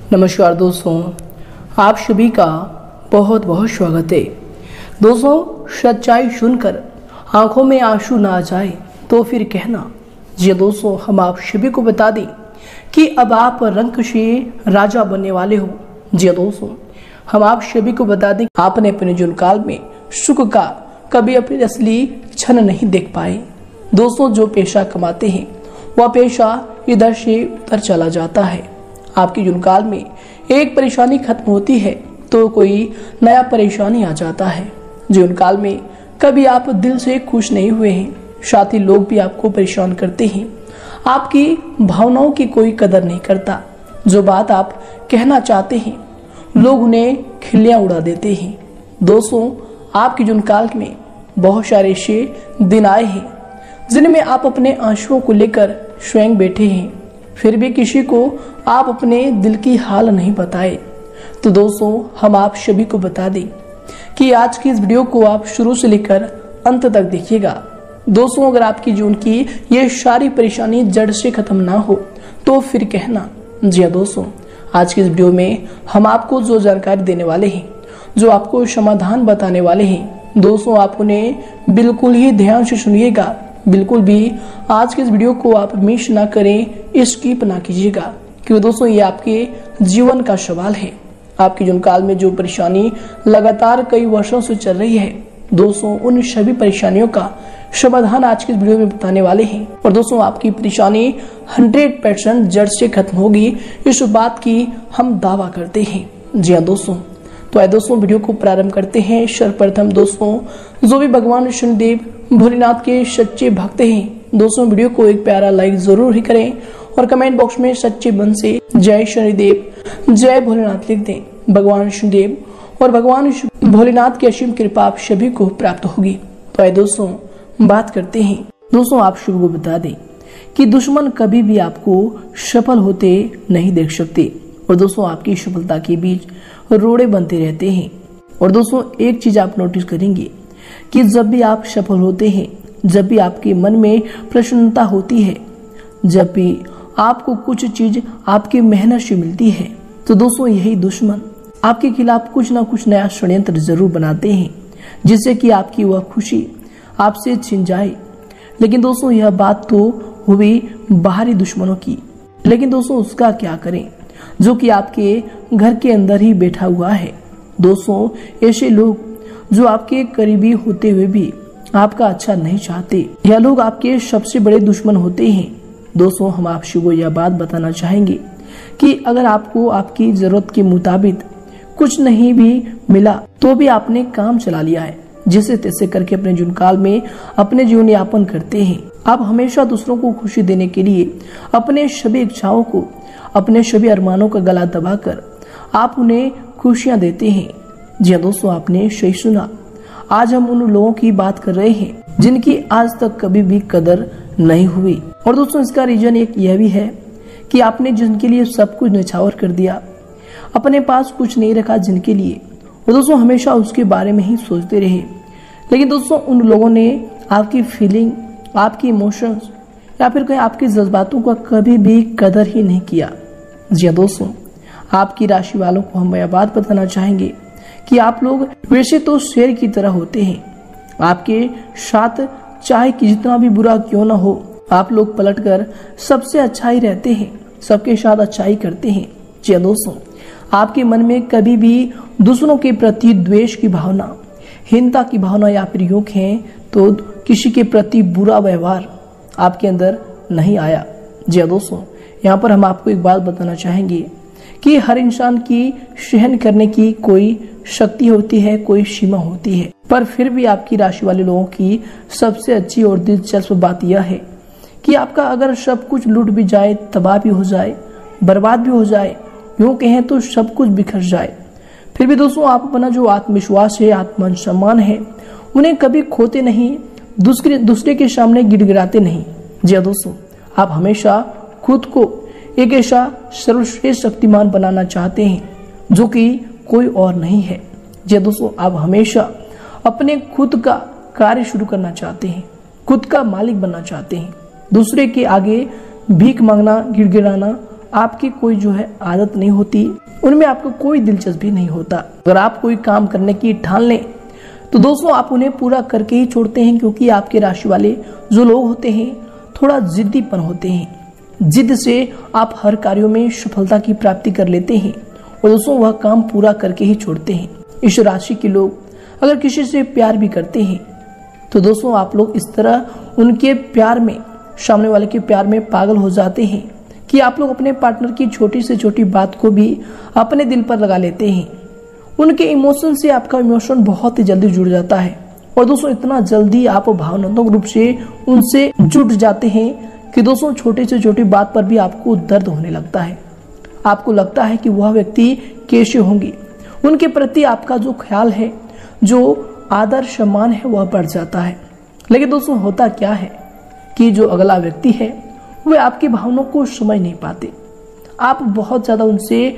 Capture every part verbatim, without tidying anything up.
नमस्कार दोस्तों, आप सभी का बहुत बहुत स्वागत है। दोस्तों, सच्चाई सुनकर आंखों में आंसू ना आ जाए तो फिर कहना। जी दोस्तों, हम आप सभी को बता दें कि अब आप रंग से राजा बनने वाले हो। जी दोस्तों, हम आप सभी को बता दें आपने अपने जीवन काल में सुख का कभी अपनी असली क्षण नहीं देख पाए। दोस्तों, जो पैसा कमाते हैं वह पैसा इधर से उधर चला जाता है। आपके जीवन काल में एक परेशानी खत्म होती है तो कोई नया परेशानी आ जाता है। जीवन काल में कभी आप दिल से खुश नहीं हुए हैं, साथ ही लोग भी आपको परेशान करते हैं। आपकी भावनाओं की कोई कदर नहीं करता। जो बात आप कहना चाहते हैं लोग उन्हें खिल्लियां उड़ा देते हैं। दोस्तों, आपके जीवन काल में बहुत सारे ऐसे दिन आए हैं जिनमें आप अपने आंसुओं को लेकर स्वयं बैठे हैं, फिर भी किसी को आप अपने दिल की हाल नहीं बताए। तो दोस्तों, हम आप सभी को बता दें कि आज की इस वीडियो को आप शुरू से लेकर अंत तक देखिएगा। दोस्तों, अगर आपकी जीवन की ये सारी परेशानी जड़ से खत्म ना हो तो फिर कहना। जी हाँ दोस्तों, आज की इस वीडियो में हम आपको जो जानकारी देने वाले हैं, जो आपको समाधान बताने वाले हैं, दोस्तों आप उन्हें बिल्कुल ही ध्यान से सुनिएगा। बिल्कुल भी आज के इस वीडियो को आप मिस ना करें, स्किप ना कीजिएगा, क्योंकि दोस्तों ये आपके जीवन का सवाल है। आपके जीवन काल में जो परेशानी लगातार कई वर्षों से चल रही है, दोस्तों उन सभी परेशानियों का समाधान आज के इस वीडियो में बताने वाले हैं। और दोस्तों, आपकी परेशानी हंड्रेड परसेंट जड़ से खत्म होगी, इस बात की हम दावा करते हैं। जी हाँ दोस्तों, तो आइए दोस्तों वीडियो को प्रारंभ करते हैं। सर्वप्रथम दोस्तों, जो भी भगवान शनिदेव भोलेनाथ के सच्चे भक्त हैं, दोस्तों वीडियो को एक प्यारा लाइक जरूर ही करें और कमेंट बॉक्स में सच्चे मन से जय शनिदेव जय भोलेनाथ लिख दें। भगवान शनिदेव और भगवान भोलेनाथ की असीम कृपा आप सभी को प्राप्त होगी। तो आइए दोस्तों बात करते हैं। दोस्तों, आप सभी को बता दें कि दुश्मन कभी भी आपको सफल होते नहीं देख सकते, और दोस्तों आपकी सफलता के बीच रोड़े बनते रहते हैं। और दोस्तों, एक चीज आप नोटिस करेंगे कि जब भी आप सफल होते हैं, जब भी आपके मन में प्रसन्नता होती है, जब भी आपको कुछ चीज आपकी मेहनत से मिलती है, तो दोस्तों यही दुश्मन आपके खिलाफ कुछ ना कुछ नया षड्यंत्र जरूर बनाते हैं, जिससे कि आपकी वह खुशी आपसे छिन जाए। लेकिन दोस्तों यह बात तो हुई बाहरी दुश्मनों की, लेकिन दोस्तों उसका क्या करें जो कि आपके घर के अंदर ही बैठा हुआ है। दोस्तों, ऐसे लोग जो आपके करीबी होते हुए भी आपका अच्छा नहीं चाहते, यह लोग आपके सबसे बड़े दुश्मन होते हैं। दोस्तों, हम आपसे को यह बात बताना चाहेंगे कि अगर आपको आपकी जरूरत के मुताबिक कुछ नहीं भी मिला तो भी आपने काम चला लिया है, जिसे तैसे करके अपने जीवन काल में अपने जीवन यापन करते हैं। आप हमेशा दूसरों को खुशी देने के लिए अपने सभी इच्छाओं को, अपने सभी अरमानों का गला दबाकर आप उन्हें खुशियां देते हैं। जी हाँ दोस्तों, आपने सही सुना। आज हम उन लोगों की बात कर रहे हैं जिनकी आज तक कभी भी कदर नहीं हुई। और दोस्तों, इसका रीजन एक यह भी है कि आपने जिनके लिए सब कुछ निछावर कर दिया, अपने पास कुछ नहीं रखा जिनके लिए, वो दोस्तों हमेशा उसके बारे में ही सोचते रहे। लेकिन दोस्तों उन लोगों ने आपकी फीलिंग, आपकी इमोशंस या फिर कहीं आपके जज्बातों का कभी भी कदर ही नहीं किया। जी हाँ दोस्तों, आपकी राशि वालों को हम यह बात बताना चाहेंगे कि आप लोग वैसे तो शेर की तरह होते हैं। आपके साथ चाहे कि जितना भी बुरा क्यों ना हो, आप लोग पलटकर सबसे अच्छा ही रहते हैं, सबके साथ अच्छाई करते हैं। जी हाँ दोस्तों, आपके मन में कभी भी दूसरों के प्रति द्वेष की भावना, हीनता की भावना या फिर यूं कहें तो किसी के प्रति बुरा व्यवहार आपके अंदर नहीं आया। जी हाँ दोस्तों, यहाँ पर हम आपको एक बात बताना चाहेंगे कि हर इंसान की सहन करने की कोई शक्ति होती है, कोई सीमा होती है, पर फिर भी आपकी राशि वाले लोगों की सबसे अच्छी और दिलचस्प बात यह है कि आपका अगर सब कुछ लूट भी जाए, तबाह भी हो जाए, बर्बाद भी हो जाए, यूं कहें तो सब कुछ बिखर जाए, फिर भी दोस्तों आप अपना जो आत्मविश्वास है, आत्म सम्मान है, उन्हें कभी खोते नहीं, दूसरे दूसरे के सामने गिड़गिड़ाते नहीं। जी हाँ दोस्तों, आप हमेशा खुद को एक ऐसा सर्वश्रेष्ठ शक्तिमान बनाना चाहते हैं जो कि कोई और नहीं है। जी दोस्तों, आप हमेशा अपने खुद का कार्य शुरू करना चाहते हैं, खुद का मालिक बनना चाहते हैं। दूसरे के आगे भीख मांगना, गिड़गिड़ाना आपकी कोई जो है आदत नहीं होती, उनमें आपको कोई दिलचस्पी नहीं होता। अगर आप कोई काम करने की ठान लें तो दोस्तों आप उन्हें पूरा करके ही छोड़ते हैं, क्योंकि आपके राशि वाले जो लोग होते हैं थोड़ा जिद्दीपन होते हैं। जिद से आप हर कार्यों में सफलता की प्राप्ति कर लेते हैं और दोस्तों वह काम पूरा करके ही छोड़ते हैं। इस राशि के लोग अगर किसी से प्यार भी करते हैं तो दोस्तों आप लोग इस तरह उनके प्यार में, सामने वाले के प्यार में पागल हो जाते हैं कि आप लोग अपने पार्टनर की छोटी से छोटी बात को भी अपने दिल पर लगा लेते हैं। उनके इमोशन से आपका इमोशन बहुत ही जल्दी जुड़ जाता है और दोस्तों इतना जल्दी आप भावनात्मक रूप से उनसे जुट जाते हैं कि दोस्तों छोटी से छोटी बात पर भी आपको दर्द होने लगता है। आपको लगता है कि वह व्यक्ति कैसे होंगे, उनके प्रति आपका जो ख्याल है, जो आदर सम्मान है वह बढ़ जाता है। लेकिन दोस्तों होता क्या है कि जो अगला व्यक्ति है वह आपकी भावनाओं को समझ नहीं पाते। आप बहुत ज्यादा उनसे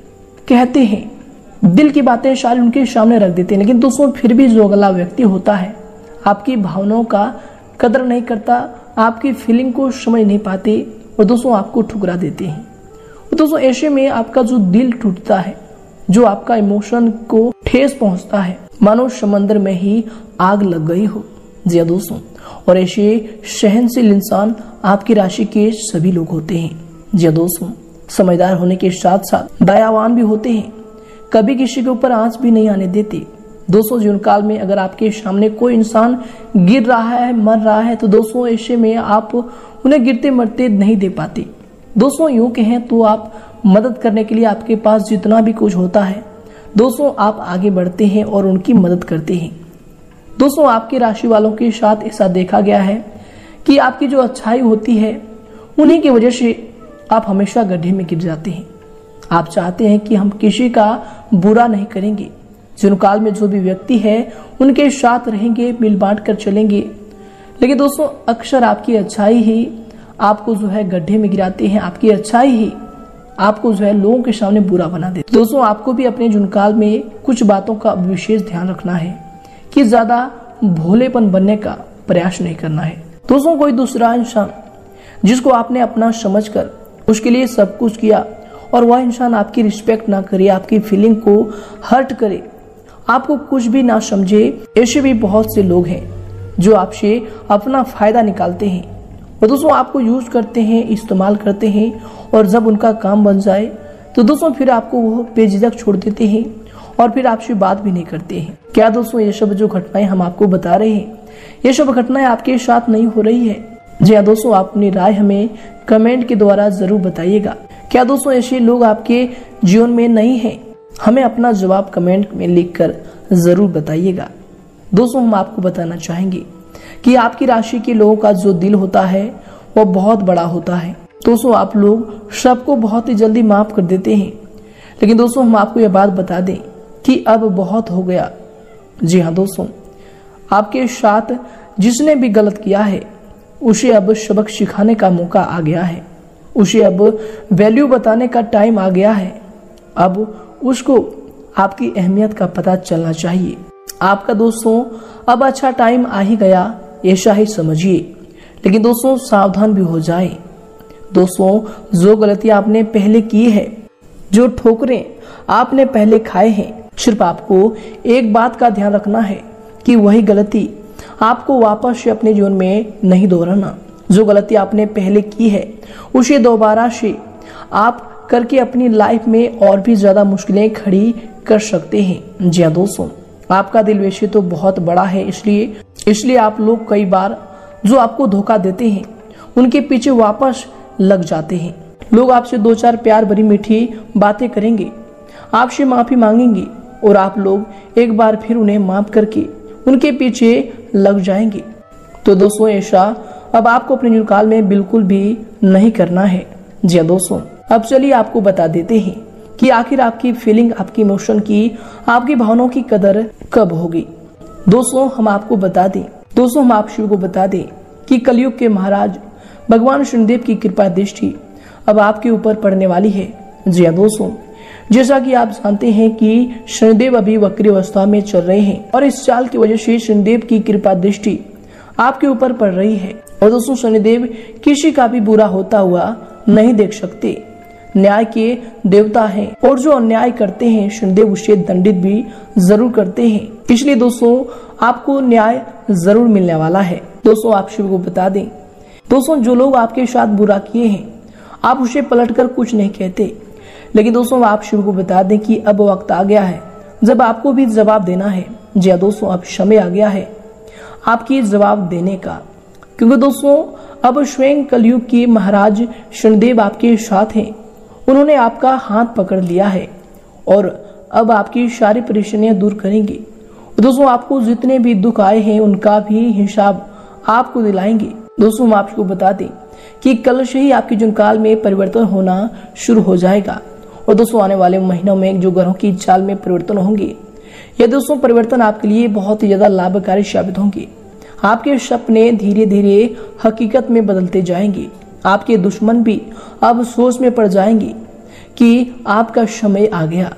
कहते हैं, दिल की बातें सारी उनके सामने रख देते हैं, लेकिन दोस्तों फिर भी जो अगला व्यक्ति होता है आपकी भावनाओं का कदर नहीं करता, आपकी फीलिंग को समझ नहीं पाते और दोस्तों आपको ठुकरा देते हैं। और दोस्तों ऐसे में आपका जो दिल टूटता है, जो आपका इमोशन को ठेस पहुंचता है, मानो समंदर में ही आग लग गई हो। जी हाँ दोस्तों, और ऐसे सहनशील इंसान आपकी राशि के सभी लोग होते हैं। जी हाँ दोस्तों, समझदार होने के साथ साथ दयावान भी होते हैं, कभी किसी के ऊपर आंच भी नहीं आने देते। दोस्तों जीवन काल में अगर आपके सामने कोई इंसान गिर रहा है, मर रहा है, तो दोस्तों ऐसे में आप उन्हें गिरते मरते नहीं दे पाते। दोस्तों यूं कहें तो आप मदद करने के लिए आपके पास जितना भी कुछ होता है दोस्तों आप आगे बढ़ते हैं और उनकी मदद करते हैं। दोस्तों आपकी राशि वालों के साथ ऐसा देखा गया है कि आपकी जो अच्छाई होती है उन्हीं की वजह से आप हमेशा गड्ढे में गिर जाते हैं। आप चाहते हैं कि हम किसी का बुरा नहीं करेंगे, जीवन काल में जो भी व्यक्ति है उनके साथ रहेंगे, मिल बांट कर चलेंगे, लेकिन दोस्तों अक्सर आपकी अच्छाई ही आपको जो है गड्ढे में गिराते हैं। आपकी अच्छाई ही आपको जो है लोगों के सामने बुरा बना देते। दोस्तों आपको भी अपने जीवन काल में कुछ बातों का विशेष ध्यान रखना है कि ज्यादा भोलेपन बनने का प्रयास नहीं करना है। दोस्तों कोई दूसरा इंसान जिसको आपने अपना समझकर उसके लिए सब कुछ किया और वह इंसान आपकी रिस्पेक्ट ना करे, आपकी फीलिंग को हर्ट करे, आपको कुछ भी ना समझे, ऐसे भी बहुत से लोग हैं जो आपसे अपना फायदा निकालते हैं और दोस्तों आपको यूज करते हैं, इस्तेमाल करते हैं, और जब उनका काम बन जाए तो दोस्तों फिर आपको वो बेझिझक छोड़ देते हैं और फिर आपसे बात भी नहीं करते हैं। क्या दोस्तों ये सब जो घटनाएं हम आपको बता रहे हैं, ये सब घटनाएं आपके साथ नहीं हो रही है? जी हाँ दोस्तों, आप अपनी राय हमें कमेंट के द्वारा जरूर बताइएगा। क्या दोस्तों ऐसे लोग आपके जीवन में नहीं हैं? हमें अपना जवाब कमेंट में लिखकर जरूर बताइएगा। दोस्तों हम आपको बताना चाहेंगे कि आपकी राशि के लोगों का जो दिल होता है वो बहुत बड़ा होता है। दोस्तों आप लोग सबको बहुत ही जल्दी माफ कर देते हैं, लेकिन दोस्तों हम आपको यह बात बता दें कि अब बहुत हो गया। जी हाँ दोस्तों, आपके साथ जिसने भी गलत किया है उसे अब सबक सिखाने का मौका आ गया है, उसे अब वैल्यू बताने का टाइम आ गया है। अब उसको आपकी अहमियत का पता चलना चाहिए। आपका दोस्तों अब अच्छा टाइम आ ही गया, ऐसा ही समझिए, लेकिन दोस्तों सावधान भी हो जाए। दोस्तों जो गलतियां आपने पहले की है, जो ठोकरें आपने पहले खाए हैं, सिर्फ आपको एक बात का ध्यान रखना है कि वही गलती आपको वापस से अपने जीवन में नहीं दोहराना। जो गलती आपने पहले की है उसे दोबारा से आप करके अपनी लाइफ में और भी ज्यादा मुश्किलें खड़ी कर सकते हैं। जी हाँ दोस्तों, आपका दिल वैसे तो बहुत बड़ा है, इसलिए इसलिए आप लोग कई बार जो आपको धोखा देते हैं उनके पीछे वापस लग जाते हैं। लोग आपसे दो चार प्यार भरी मीठी बातें करेंगे, आपसे माफी मांगेंगे और आप लोग एक बार फिर उन्हें माफ करके उनके पीछे लग जाएंगे। तो दोस्तों ऐसा अब आपको अपने जीवन काल में बिल्कुल भी नहीं करना है। जी हाँ दोस्तों, अब चलिए आपको बता देते हैं कि आखिर आपकी फीलिंग, आपकी इमोशन की, आपकी भावनाओं की कदर कब होगी। दोस्तों हम आपको बता दें दोस्तों हम आप शिव को बता दें कि कलयुग के महाराज भगवान शनिदेव की कृपा दृष्टि अब आपके ऊपर पड़ने वाली है। जी हाँ दोस्तों, जैसा कि आप जानते हैं कि शनिदेव अभी वक्री अवस्था में चल रहे हैं और इस चाल की वजह से शनिदेव की कृपा दृष्टि आपके ऊपर पड़ रही है। और दोस्तों शनिदेव किसी का भी बुरा होता हुआ नहीं देख सकते। न्याय के देवता हैं और जो अन्याय करते हैं शनिदेव उसे दंडित भी जरूर करते हैं। इसलिए दोस्तों आपको न्याय जरूर मिलने वाला है। दोस्तों आप शिव को बता दें, दोस्तों जो लोग आपके साथ बुरा किए हैं आप उसे पलटकर कुछ नहीं कहते, लेकिन दोस्तों आप शिव को बता दें कि अब वक्त आ गया है जब आपको भी जवाब देना है। जी हाँ दोस्तों, अब समय आ गया है आपकी जवाब देने का, क्योंकि दोस्तों अब स्वयं कलयुग के महाराज शनिदेव आपके साथ हैं। उन्होंने आपका हाथ पकड़ लिया है और अब आपकी सारी परेशानियां दूर करेंगे। दोस्तों आपको जितने भी दुख आए हैं उनका भी हिसाब आपको दिलाएंगे। दोस्तों हम आपको बता दें कि कल से ही आपके जीवन काल में परिवर्तन होना शुरू हो जाएगा और दोस्तों आने वाले महीनों में जो ग्रहों की चाल में परिवर्तन होंगे, ये दोस्तों परिवर्तन आपके लिए बहुत ही ज्यादा लाभकारी साबित होंगे। आपके सपने धीरे धीरे हकीकत में बदलते जाएंगे। आपके दुश्मन भी अब सोच में पड़ जाएंगे कि आपका समय आ गया।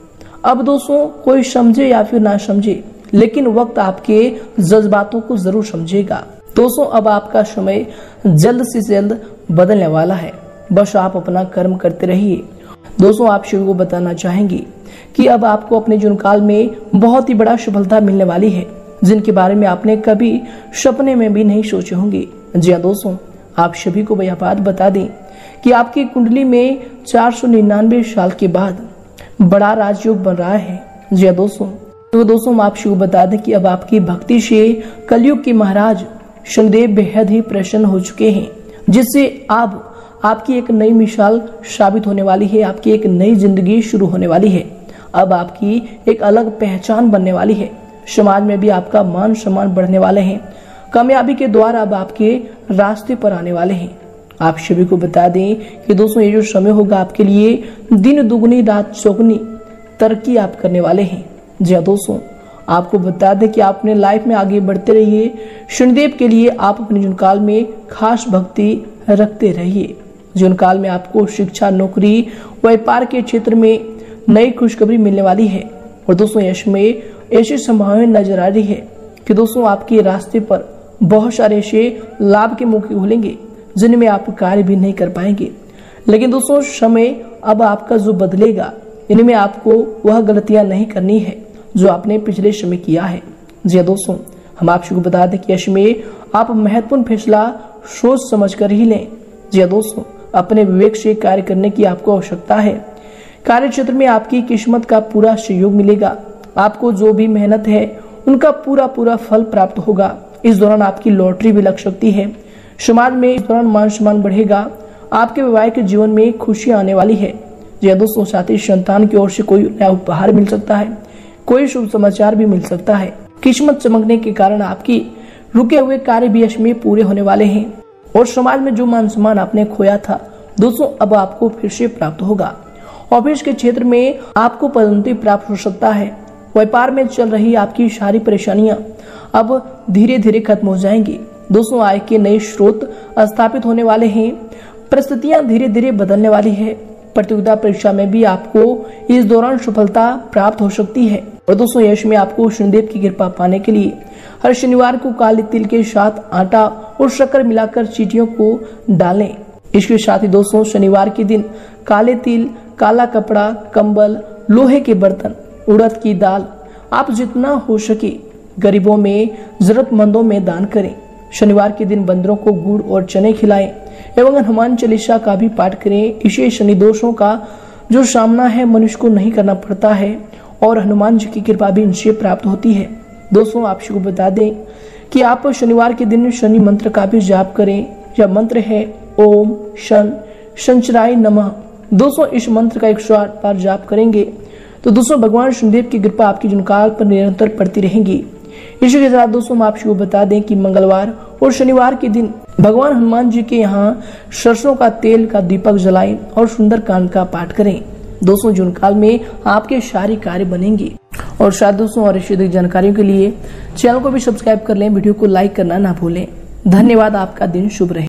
अब दोस्तों कोई समझे या फिर ना समझे, लेकिन वक्त आपके जज्बातों को जरूर समझेगा। दोस्तों अब आपका समय जल्द से जल्द बदलने वाला है, बस आप अपना कर्म करते रहिए। दोस्तों आप शिव को बताना चाहेंगे कि अब आपको अपने जीवन काल में बहुत ही बड़ा सफलता मिलने वाली है, जिनके बारे में आपने कभी सपने में भी नहीं सोचे होंगे। जी हाँ दोस्तों, आप सभी को यह बात बता दें कि आपकी कुंडली में चार सौ निन्यानवे साल के बाद बड़ा राजयोग बन रहा है। जी हाँ दोस्तों, तो दोस्तों आप शिव बता दें कि अब आपकी भक्ति से कलयुग के महाराज शनिदेव बेहद ही प्रसन्न हो चुके हैं, जिससे अब आपकी एक नई मिसाल साबित होने वाली है। आपकी एक नई जिंदगी शुरू होने वाली है। अब आपकी एक अलग पहचान बनने वाली है। समाज में भी आपका मान सम्मान बढ़ने वाले हैं। कामयाबी के द्वार अब आपके रास्ते पर आने वाले हैं। आप सभी को बता दें कि दोस्तों ये जो समय होगा आपके लिए दिन दुगनी रात चौगुनी तरक्की आप करने वाले हैं। जी हाँ दोस्तों, आपको बता दें कि आप अपने लाइफ में आगे बढ़ते रहिए। शनिदेव के लिए आप अपने जीवन काल में खास भक्ति रखते रहिए। जीवन काल में आपको शिक्षा, नौकरी, व्यापार के क्षेत्र में नई खुशखबरी मिलने वाली है और दोस्तों यश में ऐसी संभावनाएं नजर आ रही है कि दोस्तों आपके रास्ते पर बहुत सारे ऐसे लाभ के मौके खुलेंगे जिनमें आप कार्य भी नहीं कर पाएंगे। लेकिन दोस्तों समय अब आपका जो बदलेगा, इनमें आपको वह गलतियां नहीं करनी है जो आपने पिछले समय किया है। जी दोस्तों, हम आपको बता दें कि यश में आप महत्वपूर्ण फैसला सोच समझ कर ही लें। जी दोस्तों, अपने विवेक से कार्य करने की आपको आवश्यकता है। कार्य क्षेत्र में आपकी किस्मत का पूरा सहयोग मिलेगा। आपको जो भी मेहनत है उनका पूरा पूरा फल प्राप्त होगा। इस दौरान आपकी लॉटरी भी लग सकती है। समाज में इस दौरान मान सम्मान बढ़ेगा। आपके वैवाहिक जीवन में खुशियां आने वाली है। जी दोस्तों, साथ ही संतान की ओर से कोई नया उपहार मिल सकता है, कोई शुभ समाचार भी मिल सकता है। किस्मत चमकने के कारण आपकी रुके हुए कार्य भी यश में पूरे होने वाले हैं और समाज में जो मान सम्मान आपने खोया था दोस्तों अब आपको फिर से प्राप्त होगा। ऑफिस के क्षेत्र में आपको पदोन्नति प्राप्त हो सकता है। व्यापार में चल रही आपकी सारी परेशानियां अब धीरे धीरे खत्म हो जाएंगी। दोस्तों आय के नए स्रोत स्थापित होने वाले हैं। परिस्थितियां धीरे धीरे बदलने वाली है। प्रतियोगिता परीक्षा में भी आपको इस दौरान सफलता प्राप्त हो सकती है और दोस्तों यश में आपको शनिदेव की कृपा पाने के लिए हर शनिवार को काले तिल के साथ आटा और शक्कर मिलाकर चींटियों को डालें। इसके साथ ही दोस्तों शनिवार के दिन काले तिल, काला कपड़ा, कंबल, लोहे के बर्तन, उड़द की दाल आप जितना हो सके गरीबों में, जरूरतमंदों में दान करें। शनिवार के दिन बंदरों को गुड़ और चने खिलाएं एवं हनुमान चालीसा का भी पाठ करें। इसे शनि दोषों का जो सामना है मनुष्य को नहीं करना पड़ता है और हनुमान जी की कृपा भी इनसे प्राप्त होती है। दोस्तों आपको बता दें कि आप शनिवार के दिन शनि मंत्र का भी जाप करें। यह मंत्र है ओम शन शंचराय नमः। दोस्तों इस मंत्र का एक सौ आठ बार जाप करेंगे तो दोस्तों भगवान शनिदेव की कृपा आपकी जीवनकाल पर निरंतर पड़ती रहेगी। इसी के साथ दोस्तों हम आपको बता दें कि मंगलवार और शनिवार के दिन भगवान हनुमान जी के यहाँ सरसों का तेल का दीपक जलाएं और सुंदरकांड का पाठ करें। दोस्तों जीवनकाल में आपके सारे कार्य बनेंगे। और शायद दोस्तों और इसी जानकारियों के लिए चैनल को भी सब्सक्राइब कर लें, वीडियो को लाइक करना ना भूलें। धन्यवाद, आपका दिन शुभ रहे।